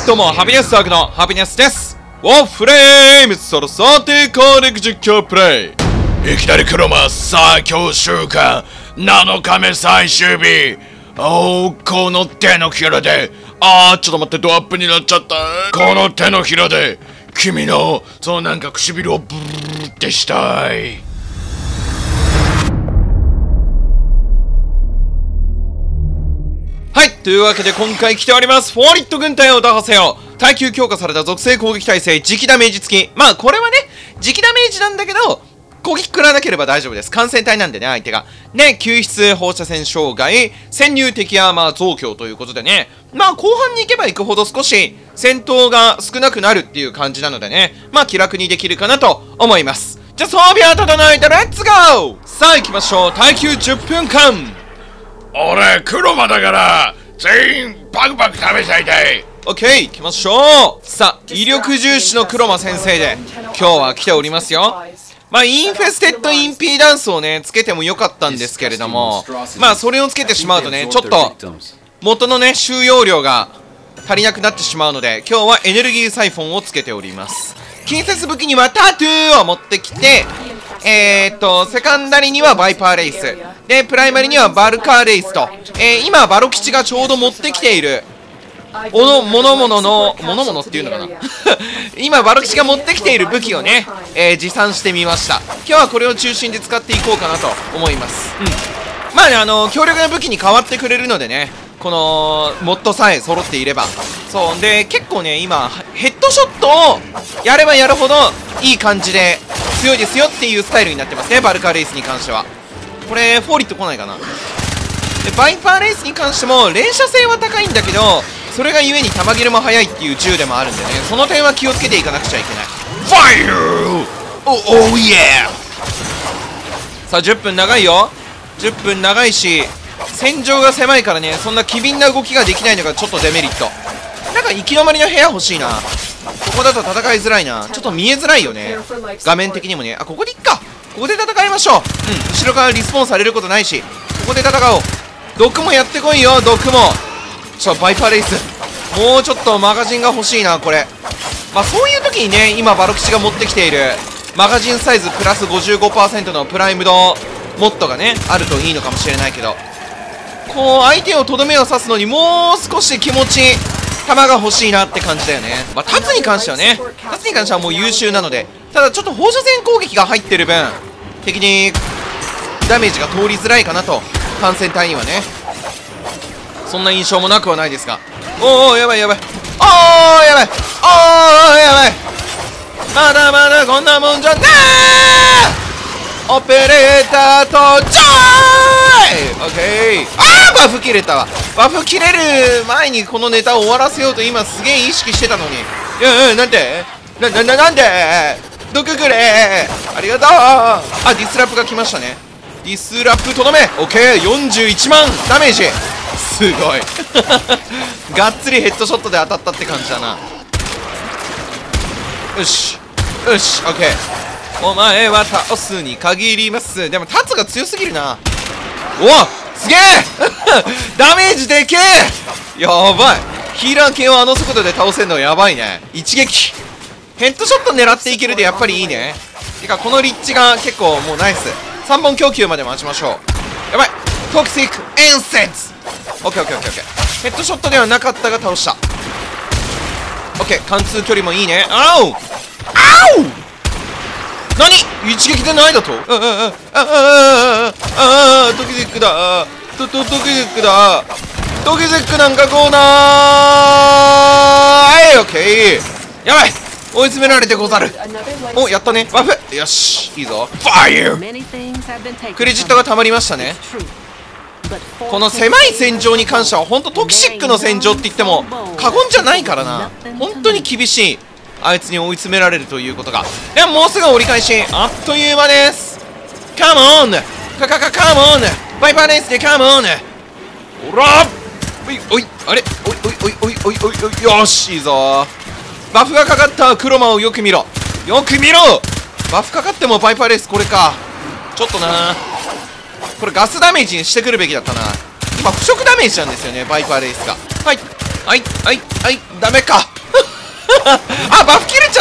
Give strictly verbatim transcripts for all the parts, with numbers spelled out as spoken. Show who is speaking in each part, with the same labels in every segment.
Speaker 1: どうも、ハピネスワークのハピネスです。ウォーフレームそろさて攻撃実況プレイ。
Speaker 2: いきなりクロマ、さあ今日週間なのかめ最終日。おお、この手のひらで、あーちょっと待って、ドアップになっちゃった。この手のひらで君のそのなんか唇をブーってしたい。
Speaker 1: はい、というわけで今回来ております。フォーリット軍隊を打破せよ。耐久強化された属性攻撃耐性、磁気ダメージ付き。まあこれはね、磁気ダメージなんだけど、攻撃食らわなければ大丈夫です。感染体なんでね、相手が。ね、救出、放射線障害、潜入敵アーマー増強ということでね。まあ後半に行けば行くほど少し戦闘が少なくなるっていう感じなのでね。まあ気楽にできるかなと思います。じゃあ装備は整えてレッツゴー。さあ行きましょう。耐久じゅっぷんかん。
Speaker 2: 俺クロマだから全員パクパク食べちゃいたい。
Speaker 1: オッケー、行きましょう。さあ威力重視のクロマ先生で今日は来ておりますよ。まあインフェステッドインピーダンスをねつけてもよかったんですけれども、まあそれをつけてしまうとねちょっと元のね収容量が足りなくなってしまうので、今日はエネルギーサイフォンをつけております。近接武器にはタトゥーを持ってきて、えーっとセカンダリにはバイパーレイスで、プライマリにはバルカーレイスと、えー、今バロ吉がちょうど持ってきているおの、ものものの、ものものっていうのかな今バロ吉が持ってきている武器をね、えー、持参してみました。今日はこれを中心で使っていこうかなと思います。うん、まあね、あの強力な武器に変わってくれるのでね、このモッドさえ揃っていれば。そうで、結構ね今ヘッドショットをやればやるほどいい感じで強いですよっていうスタイルになってますね、バルカーレイスに関しては。これフォーリット来ないかな。でバイパーレイスに関しても連射性は高いんだけど、それがゆえに弾切れも速いっていう銃でもあるんでね、その点は気をつけていかなくちゃいけない。
Speaker 2: ファイヤー、おおイエ
Speaker 1: ー。さあじゅっぷん長いよ。じゅっぷん長いし戦場が狭いからね、そんな機敏な動きができないのがちょっとデメリット。なんか行き止まりの部屋欲しいな。ここだと戦いづらいな。ちょっと見えづらいよね、画面的にもね。あ、ここでいっか。ここで戦いましょう。うん、後ろからリスポーンされることないし、ここで戦おう。ドクもやってこいよ、ドクも。ちょ、バイパーレイスもうちょっとマガジンが欲しいな、これ。まあそういう時にね、今バロ吉が持ってきているマガジンサイズプラス ごじゅうごパーセント のプライムドモッドがねあるといいのかもしれないけど、こう相手をとどめを刺すのにもう少し気持ち弾が欲しいなって感じだよね。まあタツに関してはね、タツに関してはもう優秀なので、ただちょっと放射線攻撃が入ってる分敵にダメージが通りづらいかなと、感染体にはね。そんな印象もなくはないですが。おお、やばいやばい、おーやばい、おーやばい、まだまだこんなもんじゃねー。オペレーターとジョーイ。オッケー。あーバフ切れたわ。バフ切れる前にこのネタを終わらせようと今すげえ意識してたのに。いやいや、なんでな、な、な、なんで毒くれー。ありがとう。あ、ディスラップが来ましたね。ディスラップとどめ。オッケー。よんじゅういちまんダメージ、すごいがっつりヘッドショットで当たったって感じだな。よしよし、オッケー。お前は倒すに限ります。でもタツが強すぎるな。おわすげえダメージでけえ。やばい、ヒーラー系をあの速度で倒せるのやばいね。一撃ヘッドショット狙っていけるでやっぱりいいね。てかこの立地が結構もうナイス。さんぼん供給まで待ちましょう。やばい、トクシックエンセンス。オッケーオッケーオッケーオッケー。ヘッドショットではなかったが倒した。オッケー、貫通距離もいいね。あおあお何一撃でないだと。ああああああああトキゼックだ。トトトキゼックだ。トキゼックなんかこうなー。はい、オッケー。やばい、追い詰められてござる。お、やったね、バフ。よし、いいぞ。ファイヤー。クレジットがたまりましたね。この狭い戦場に関しては本当トキシックの戦場って言っても過言じゃないからな。本当に厳しい、あいつに追い詰められるということが。でももうすぐ折り返し、あっという間です。カモンカカカカモンバイパーレースでカモン。おらおいおい、あれおいおいおいおいおいおいおい、よし、いいぞ。バフがかかったクロマをよく見ろ、よく見ろ。バフかかってもバイパーレースこれか。ちょっとな、これガスダメージにしてくるべきだったな。今腐食ダメージなんですよね、バイパーレースが。はいはいはいはい、ダメか。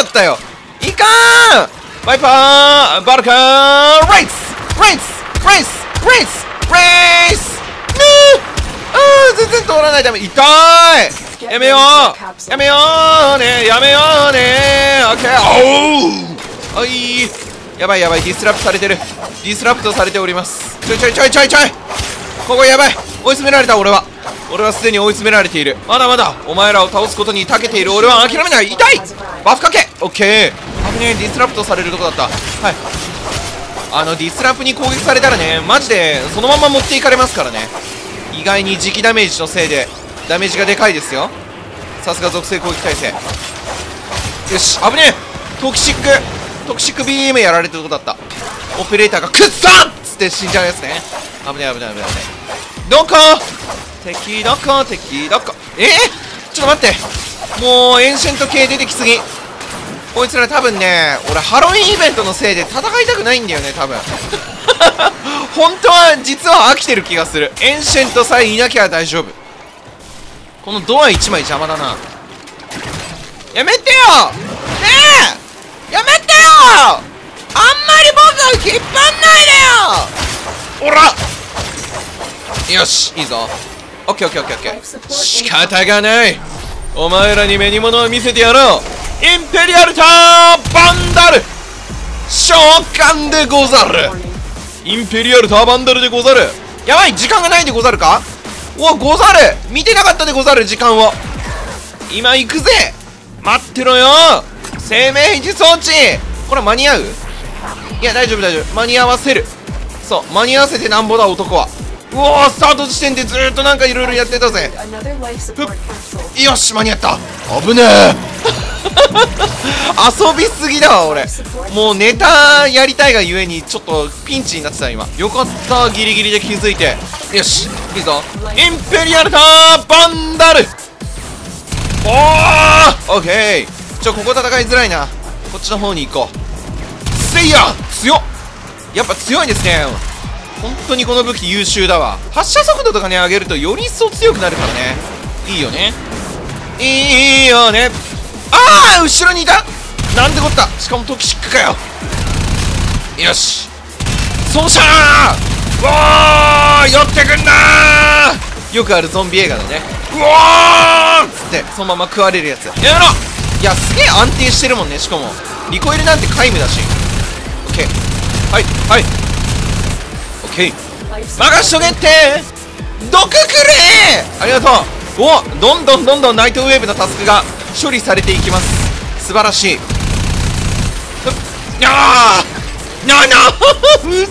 Speaker 1: ったよ。いかーん。バイパーバルカーレイスレイスレイスレイスレイスねー。あー全然通らない。ダメ。痛い。やめようやめようねやめようねー。オッケー。おうおい。やばいやばい。ディスラプトされてる。ディスラプトされております。ちょいちょいちょいちょいちょい。ここやばい。追い詰められた。俺は俺はすでに追い詰められている。まだまだお前らを倒すことに長けている。俺は諦めない。痛い。バフかけ。オッケー。危ねえ。ディスラプトされるとこだった。はい。あのディスラプに攻撃されたらね、マジでそのまま持っていかれますからね。意外に磁気ダメージのせいでダメージがでかいですよ。さすが属性攻撃耐性。よし危ねえ。トキシックトキシック ビーエム やられてるとこだった。オペレーターがクッサンっつって死んじゃうやつね。危ねえ危ねえ危ねえ。どこ敵どこ敵どこ。えー、ちょっと待って。もうエンシェント系出てきすぎ。こいつら多分ね、俺ハロウィンイベントのせいで戦いたくないんだよね多分本当は実は飽きてる気がする。エンシェントさえいなきゃ大丈夫。このドアいちまい邪魔だな。やめてよねえやめてよ。あんまり僕を引っ張んないでよ。おらよしいいぞ。オッケーオッケーオッケーオッケー。仕方がない。お前らに目に物を見せてやろう。インペリアルターバンダル召喚でござる。インペリアルターバンダルでござる。やばい時間がないでござるか。おござる見てなかったでござる時間を。今行くぜ。待ってろよ生命維持装置。これ間に合う。いや大丈夫大丈夫間に合わせる。そう間に合わせてなんぼだ男は。うおースタート地点でずーっとなんかいろいろやってたぜ。よし間に合った。危ねえ遊びすぎだわ俺。もうネタやりたいがゆえにちょっとピンチになってた今。よかったギリギリで気づいて。よしいいぞ。インペリアルターバンダル。おーオッケー。ちょここ戦いづらいな。こっちの方に行こう。せいや強っ。やっぱ強いですね。本当にこの武器優秀だわ。発射速度とかね上げるとより一層強くなるからね。いいよねいいよね。ああ後ろにいた。なんてこった。しかもトキシックかよ。よしそうしゃー。わー寄ってくんなー。よくあるゾンビ映画だね。うわーっつってそのまま食われるやつ。やめろ。いやすげえ安定してるもんね。しかもリコイルなんて皆無だし。オッケーはいはいオッケー任しとけって毒くれー。ありがとう。おどんどんどんどんナイトウェーブのタスクが処理されていきます。素晴らしい。あーななうっせも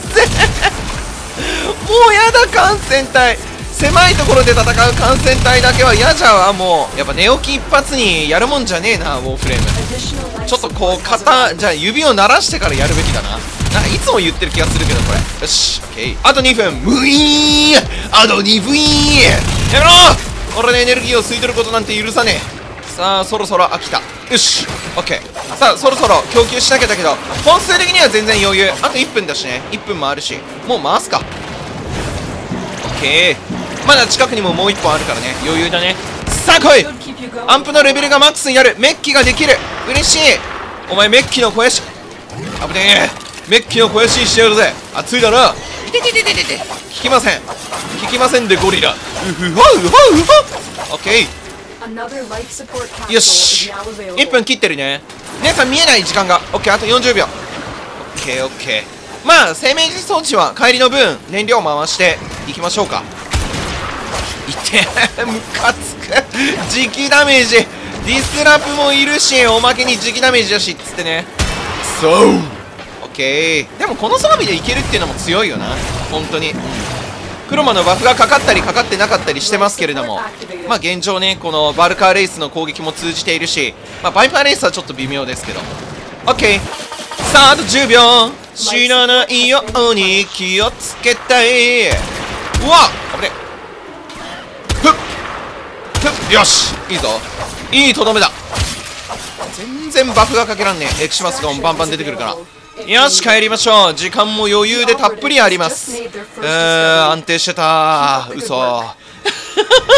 Speaker 1: うやだ感染体。狭いところで戦う感染体だけは嫌じゃわ。もうやっぱ寝起き一発にやるもんじゃねえな。ウォーフレームちょっとこう肩じゃあ指を鳴らしてからやるべきだな。なんかいつも言ってる気がするけどこれ。よしオッケーあとにふん。ムイーンあとにふいーやめろ。俺のエネルギーを吸い取ることなんて許さねえ。さあそろそろ飽きた。よしオッケー。さあそろそろ供給しなきゃだけど本数的には全然余裕。あといっぷんだしね。いっぷんもあるしもう回すか。オッケーまだ近くにももういっぽんあるからね余裕だね。さあ来い。アンプのレベルがマックスになる。メッキができる。嬉しい。お前メッキの肥やしあぶねえ。メッキの肥やしにしてやるぜ。熱いだな。いてててててて聞きません聞きませんでゴリラ。うふはうはうはオッケーよしいっぷん切ってるね。皆さん見えない時間が。オッケーあとよんじゅうびょう。オッケーオッケーまあ生命維持装置は帰りの分燃料回していきましょうか。いてムカつく磁気ダメージ。ディスラプもいるしおまけに磁気ダメージだしっつってね。そうオッケーでもこの装備でいけるっていうのも強いよな本当に。クロマのバフがかかったりかかってなかったりしてますけれどもまあ現状ねこのバルカーレイスの攻撃も通じているし、まあ、バイパーレイスはちょっと微妙ですけど。オッケーさああとじゅうびょう。死なないように気をつけたい。うわっ危ねふっふっよしいいぞいいとどめだ。全然バフがかけらんねえ。エクシマスがバンバン出てくるから。よし帰りましょう。時間も余裕でたっぷりあります。うーん安定してたー。嘘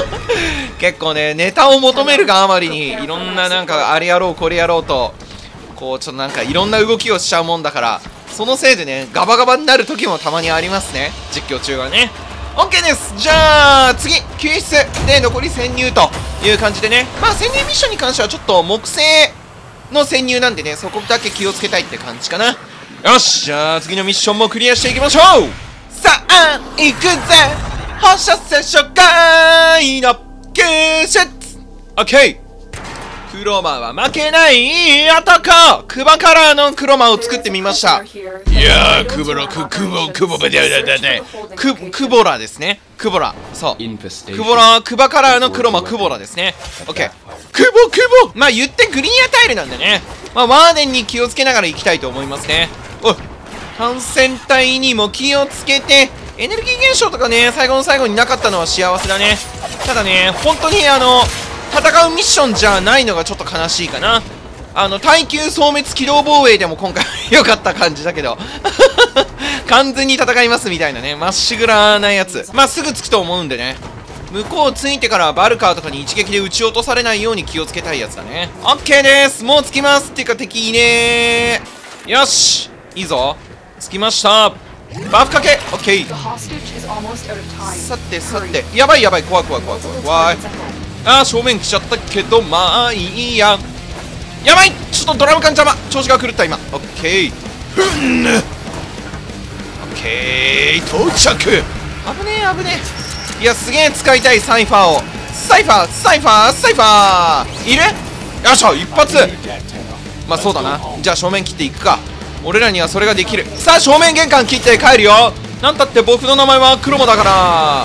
Speaker 1: 結構ねネタを求めるがあまりにいろんななんかあれやろうこれやろうとこうちょっとなんかいろんな動きをしちゃうもんだから、そのせいでねガバガバになる時もたまにありますね、実況中はね。 OK です。じゃあ次救出で残り潜入という感じでね、まあ潜入ミッションに関してはちょっと木星の潜入なんでね、そこだけ気をつけたいって感じかな。よし、じゃあ次のミッションもクリアしていきましょう。さあ行くぜ、放射線初回の救出。 OK、クロマは負けない男、クバカラーのクロマを作ってみました。
Speaker 2: いやー、クボラ、ク、クボ、クボ、だだだだ
Speaker 1: ク、クボラですね。クボラ。そう。クボラ、クバカラーのクロマ、クボラですね。オッケー。クボ、クボまあ言ってグリーンアタイルなんでね。まあワーデンに気をつけながら行きたいと思いますね。おい。感染体にも気をつけて、エネルギー現象とかね、最後の最後になかったのは幸せだね。ただね、本当にあの、戦うミッションじゃないのがちょっと悲しいかな。あの耐久消滅機動防衛でも今回良かった感じだけど完全に戦いますみたいなね、まっしぐらなやつ、まあすぐ着くと思うんでね、向こう着いてからバルカーとかに一撃で撃ち落とされないように気をつけたいやつだね。 OK です。もう着きます。っていうか敵いねー。よし、いいぞ、着きました。バフかけ OK。 さてさて、やばいやばい、怖い怖い怖い怖い怖い。あー正面来ちゃったけど、まあいいや。やばい、ちょっとドラム缶邪魔、調子が狂った今。オッケー、ふん、オッケー、到着。危ねえ危ねえ。いやすげえ使いたいサイファーを。サイファーサイファーサイファーいる。よっしゃ一発。まあそうだな。じゃあ正面切っていくか。俺らにはそれができる。さあ正面玄関切って帰るよ。なんたって僕の名前はクロモだから。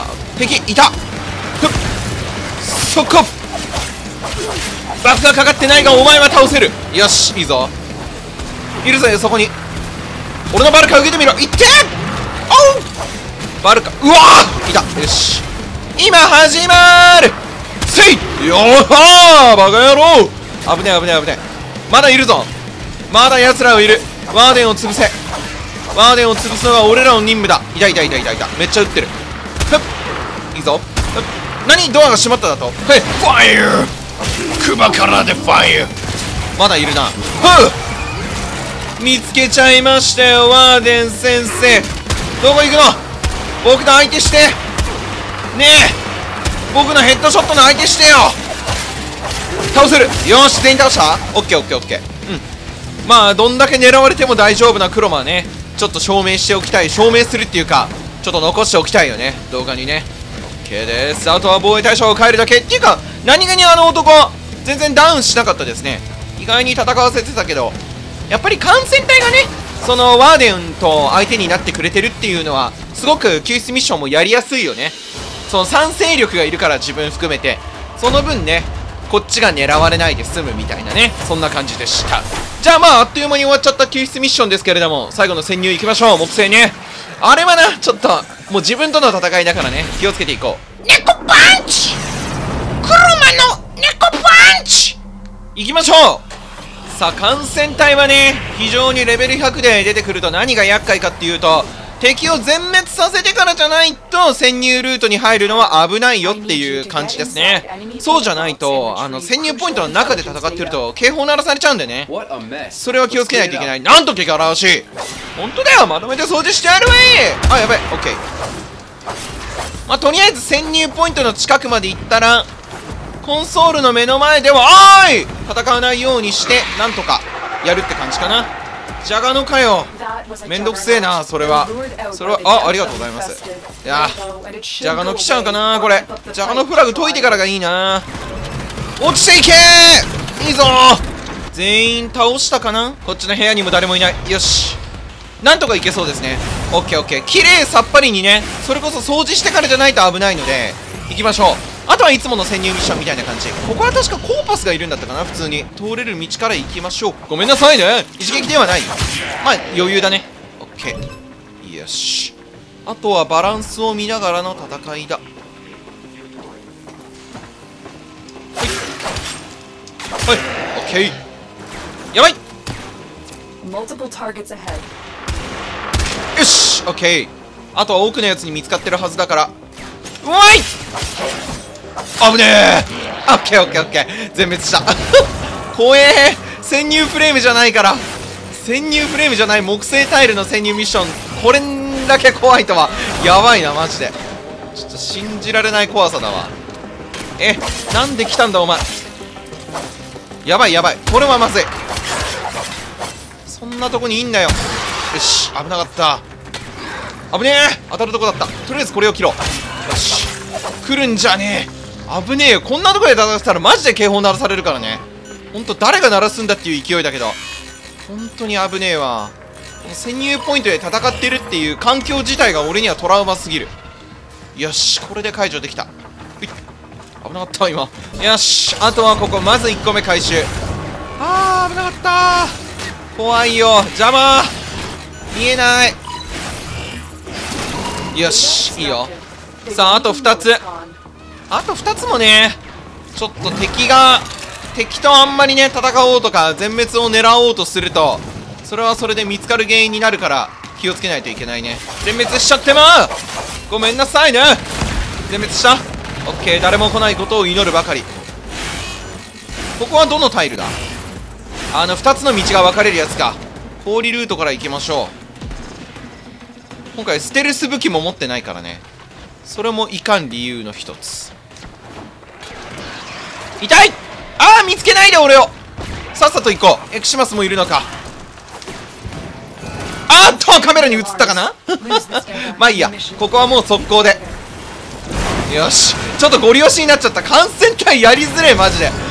Speaker 1: 敵いた。ふっ、そこバフがかかってないがお前は倒せる。よしいいぞ、いるぜそこに。俺のバルカ受けてみろ。いっておうバルカ、うわーいた。よし今始まる。せいよーはーバカ野郎。危ねえ危ねえ危ねえ。まだいるぞ、まだ奴らはいる。ワーデンを潰せ。ワーデンを潰すのが俺らの任務だ。いたいたいたいたいた、めっちゃ撃ってる。ふっいいぞ。ふっ、何ドアが閉まっただと。へっ
Speaker 2: ファイヤークバカラでファイヤー。
Speaker 1: まだいるな。ふう見つけちゃいましたよワーデン先生。どこ行くの。僕の相手してねえ、僕のヘッドショットの相手してよ。倒せる。よーし全員倒した。オッケーオッケーオッケー。うん、まあどんだけ狙われても大丈夫なクロマはね、ちょっと証明しておきたい。証明するっていうかちょっと残しておきたいよね、動画にね。 OK です。あとは防衛対象を変えるだけっていうか、何気にあの男全然ダウンしなかったですね。意外に戦わせてたけど、やっぱり感染体がねそのワーデンと相手になってくれてるっていうのはすごく救出ミッションもやりやすいよね。その賛成力がいるから、自分含めてその分ねこっちが狙われないで済むみたいなね、そんな感じでした。じゃあまああっという間に終わっちゃった救出ミッションですけれども、最後の潜入いきましょう。木星ね、あれはなちょっともう自分との戦いだからね、気をつけていこう。猫パンチ、クロマの猫パンチいきましょう。さあ感染体はね非常にレベルひゃくで出てくると何が厄介かっていうと、敵を全滅させてからじゃないと潜入ルートに入るのは危ないよっていう感じですね。そうじゃないとあの潜入ポイントの中で戦ってると警報鳴らされちゃうんでね、それは気をつけないといけない。なんと激荒らしい。本当だよ、まとめて掃除してやるわい。あやばい OK。 まあとりあえず潜入ポイントの近くまで行ったらコンソールの目の前ではおーい戦わないようにしてなんとかやるって感じかな。ジャガノかよ、めんどくせえな。それはそれはあありがとうございます。いやジャガノ来ちゃうかなこれ。ジャガノフラグ解いてからがいいな。落ちていけー。いいぞー。全員倒したかな。こっちの部屋にも誰もいない。よしなんとかいけそうですね。オッケーオッケー、綺麗さっぱりにね、それこそ掃除してからじゃないと危ないので行きましょう。あとはいつもの潜入ミッションみたいな感じ。ここは確かコーパスがいるんだったかな。普通に通れる道から行きましょう。ごめんなさいね、一撃ではない。まあ余裕だね。オッケー、よし。あとはバランスを見ながらの戦いだ。はいはい、オッケー。やばい。よしオッケー。あとは奥のやつに見つかってるはずだから。うまい。危ねえ。オッケーオッケーオッケー、全滅した怖えー。 潜入フレームじゃないから。潜入フレームじゃない木製タイルの潜入ミッション、これだけ怖いとは。やばいなマジで。ちょっと信じられない怖さだわ。え、なんで来たんだお前。やばいやばい、これはまずい。そんなとこにいんなよ。よし、危なかった。危ねえ、当たるとこだった。とりあえずこれを切ろう。よし、来るんじゃねえ。危ねえよ、こんなとこで叩かせたらマジで警報鳴らされるからね。ほんと誰が鳴らすんだっていう勢いだけど、本当に危ねえわ。潜入ポイントで戦ってるっていう環境自体が俺にはトラウマすぎる。よし、これで解除できた。危なかった今。よし、あとはここまずいっこめ回収。あー危なかったー。怖いよ、邪魔。見えない。よし、いいよ。さああとふたつ。あとふたつもね、ちょっと敵が敵とあんまりね戦おうとか全滅を狙おうとすると、それはそれで見つかる原因になるから気をつけないといけないね。全滅しちゃってまう。ごめんなさいね。全滅した。オッケー、誰も来ないことを祈るばかり。ここはどのタイルだ。あのふたつの道が分かれるやつか。氷ルートから行きましょう。今回ステルス武器も持ってないからね、それもいかん理由の一つ。痛い。あー見つけないで俺を。さっさと行こう。エクシマスもいるのか。あーっとカメラに映ったかなまあいいや、ここはもう速攻で。よし、ちょっとゴリ押しになっちゃった。感染体やりづれマジで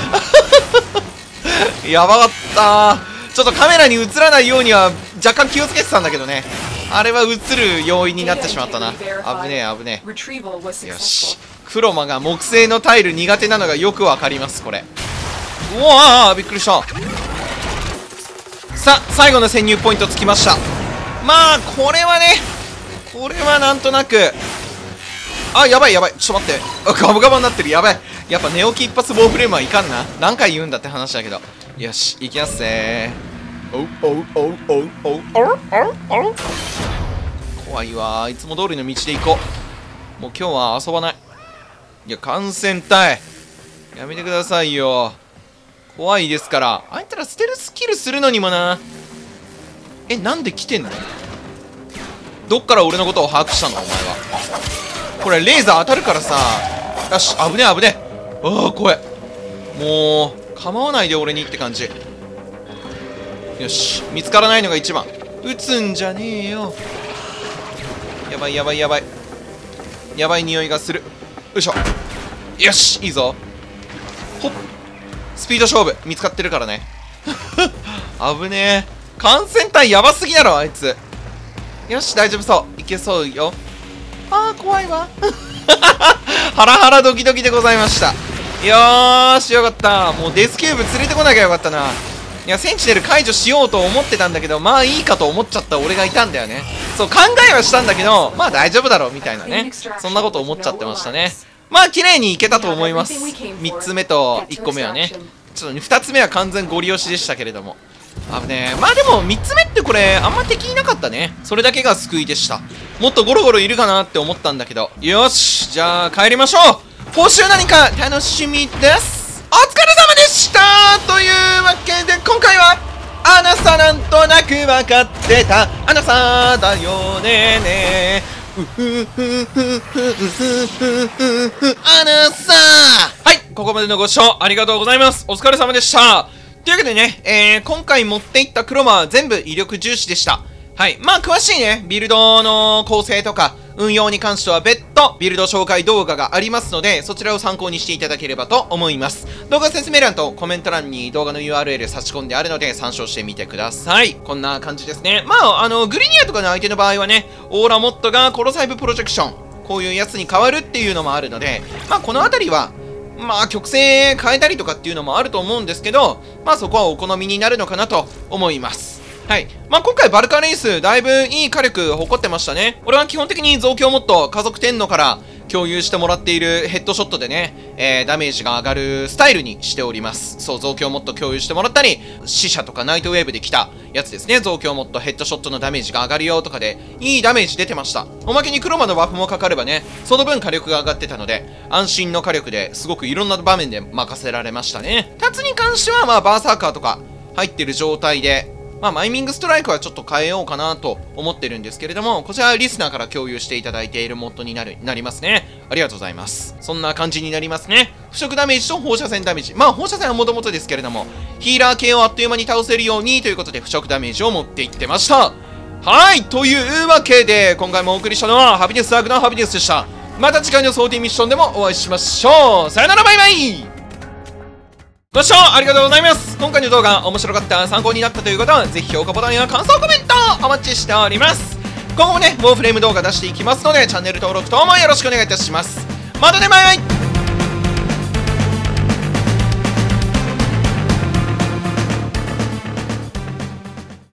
Speaker 1: やばかったー。ちょっとカメラに映らないようには若干気をつけてたんだけどね、あれは映る要因になってしまったな。危ねえ危ねえ。よし、クロマが木製のタイル苦手なのがよくわかりますこれ。うわーびっくりした。さあ最後の潜入ポイントつきました。まあこれはね、これはなんとなく、あやばいやばい、ちょっと待って、ガバガバになってる。やばい、やっぱ寝起き一発棒フレームはいかんな。何回言うんだって話だけど。よし行きますぜー。おうおうおうおうおうおうおうおう。怖いわー。いつも通りの道で行こう。もう今日は遊ばない。いや感染体やめてくださいよ、怖いですから。あいつらステルスキルするのにもな。え、なんで来てんの。どっから俺のことを把握したのお前は。これレーザー当たるからさ。よし、危ねえ危ねえ。ああ怖え。もう構わないで俺にって感じ。よし、見つからないのが一番。撃つんじゃねえよ。やばいやばいやばいやばい匂いがする。よいしょ。よしいいぞ。ほっ、スピード勝負。見つかってるからね危ねえ。感染体やばすぎだろあいつ。よし大丈夫そう、いけそうよ。あー怖いわハラハラドキドキでございました。よーしよかった。もうデスキューブ連れてこなきゃよかったな。いやセンチネル解除しようと思ってたんだけど、まあいいかと思っちゃった俺がいたんだよね。そう考えはしたんだけど、まあ大丈夫だろうみたいなね、そんなこと思っちゃってましたね。まあ綺麗にいけたと思います。みっつめといっこめはね。ちょっとふたつめは完全ゴリ押しでしたけれども、あぶねー。まあでもみっつめってこれあんま敵いなかったね。それだけが救いでした。もっとゴロゴロいるかなって思ったんだけど。よしじゃあ帰りましょう。報酬何か楽しみです。お疲れ様でしたというわけで今回はあなさなんとなく分かってたあなさだよねねうふふふふふふふふあなさ。はい、ここまでのご視聴ありがとうございます。お疲れ様でした。というわけでね、えー、今回持っていったクロマは全部威力重視でした。はい。まあ、詳しいね、ビルドの構成とか、運用に関しては別途、ビルド紹介動画がありますので、そちらを参考にしていただければと思います。動画説明欄とコメント欄に動画の ユーアールエル 差し込んであるので、参照してみてください。こんな感じですね。まあ、あの、グリニアとかの相手の場合はね、オーラモットがコロサイブプロジェクション、こういうやつに変わるっていうのもあるので、まあ、このあたりは、まあ、曲線変えたりとかっていうのもあると思うんですけど、まあ、そこはお好みになるのかなと思います。はい。まあ、今回バルカレイス、だいぶいい火力誇ってましたね。俺は基本的に増強モッド、家族天皇から共有してもらっているヘッドショットでね、えー、ダメージが上がるスタイルにしております。そう、増強モッド共有してもらったり、死者とかナイトウェーブで来たやつですね。増強モッド、ヘッドショットのダメージが上がるよとかで、いいダメージ出てました。おまけにクロマのバフもかかればね、その分火力が上がってたので、安心の火力ですごくいろんな場面で任せられましたね。タツに関しては、まあ、バーサーカーとか、 入ってる状態で、まあ、マイミングストライクはちょっと変えようかなと思ってるんですけれども、こちらはリスナーから共有していただいているモッドになる、なりますね。ありがとうございます。そんな感じになりますね。腐食ダメージと放射線ダメージ。まあ、放射線はもともとですけれども、ヒーラー系をあっという間に倒せるようにということで腐食ダメージを持っていってました。はい、というわけで、今回もお送りしたのは、ハピネスダークのハピネスでした。また次回のソーティーミッションでもお会いしましょう。さよなら、バイバイ。ご視聴ありがとうございます。今回の動画面白かった、参考になったという方は、ぜひ評価ボタンや感想コメントお待ちしております。今後もね、ウォーフレーム動画出していきますので、チャンネル登録等もよろしくお願いいたします。またね、バイバイ。